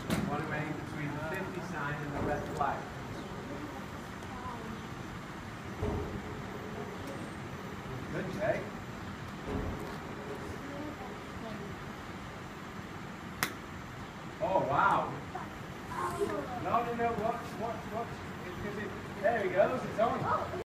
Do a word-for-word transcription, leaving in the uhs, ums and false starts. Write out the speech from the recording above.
One away between the fifty sign and the red flag. Good, Jay. Oh, wow. No, no, no, watch, watch, watch. It, it, there he goes, it's on.